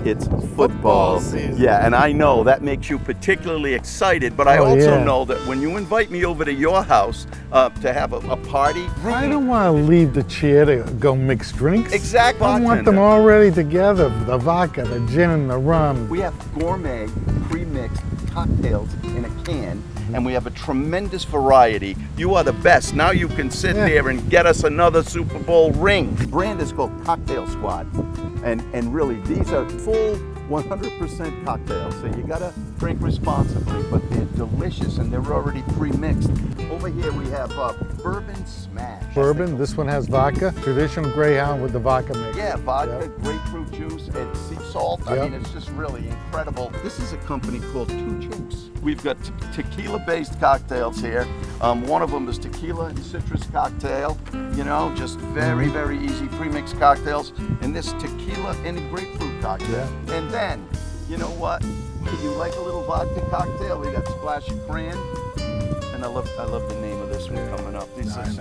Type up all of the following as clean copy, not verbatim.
it's football season. Yeah, and I know that makes you particularly excited, but I also know that when you invite me over to your house to have a party, I don't want to leave the chair to go mix drinks. Exactly. I want them already together, the vodka, the gin, and the rum. We have gourmet pre-mixed cocktails in a can, and we have a tremendous variety. You are the best. Now you can sit there and get us another Super Bowl ring. The brand is called Cocktail Squad, and really these are full 100% cocktails, so you gotta drink responsibly, but they're delicious and they're already pre-mixed. Over here we have Bourbon Smash. Bourbon, this one has vodka, traditional Greyhound with the vodka mix. Yeah, vodka, grapefruit juice, and sea salt. I mean, it's just really incredible. This is a company called Two Chicks. We've got tequila-based cocktails here. One of them is tequila and citrus cocktail, you know, just very, very easy pre-mixed cocktails. And this tequila and grapefruit cocktail. And then, you know what? You like a little vodka cocktail? We got Splash of Cran. And I love the name of this one coming up. This is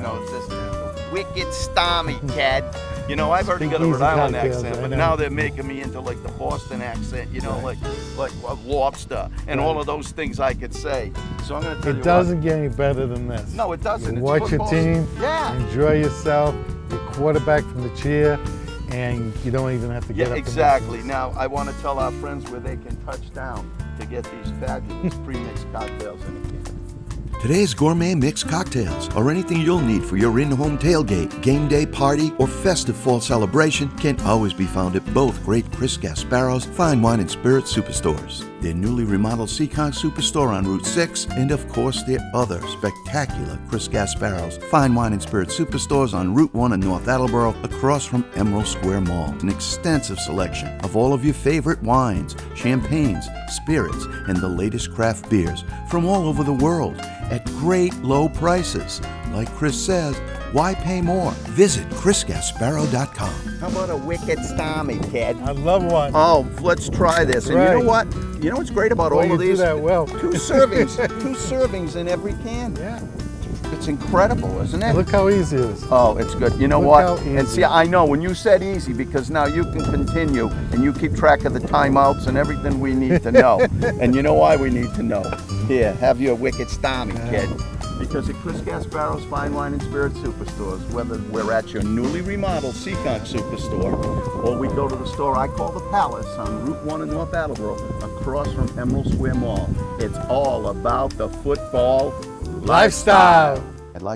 Wicked Stormy, Ted. You know, I've already got a Rhode Island accent, but now they're making me into like the Boston accent, you know, like lobster and all of those things I could say. So I'm going to tell you It doesn't get any better than this. No, it doesn't. You watch your team, enjoy yourself, your quarterback from the chair, and you don't even have to get up. Exactly. Now, I want to tell our friends where they can touch down to get these fabulous pre-mixed cocktails in a can. Today's gourmet mixed cocktails, or anything you'll need for your in-home tailgate, game day party, or festive fall celebration, can always be found at both great Chris Gasparo's Fine Wine and Spirits Superstores. Their newly remodeled Seacon Superstore on Route 6, and of course their other spectacular Chris Gasparo's Fine Wine and Spirits Superstores on Route 1 in North Attleboro, across from Emerald Square Mall. An extensive selection of all of your favorite wines, champagnes, spirits, and the latest craft beers from all over the world at great low prices. Like Chris says, why pay more? Visit chrisgasparo.com. How about a Wicked Stormy, kid? I love one. Oh, let's try this. And you know what? You know what's great about all of these? You do that well. Two servings in every can. Yeah. It's incredible, isn't it? Look how easy it is. Oh, it's good. You know what? And see, I know when you said easy, because now you can continue and you keep track of the timeouts and everything we need to know. And you know why we need to know? Here, have your Wicked Stormy, kid. Because at Chris Gasparo's Fine Wine and Spirits Superstores, whether we're at your newly remodeled Seacon Superstore, or we go to the store I call the Palace on Route 1 in North Attleboro, across from Emerald Square Mall, it's all about the football lifestyle.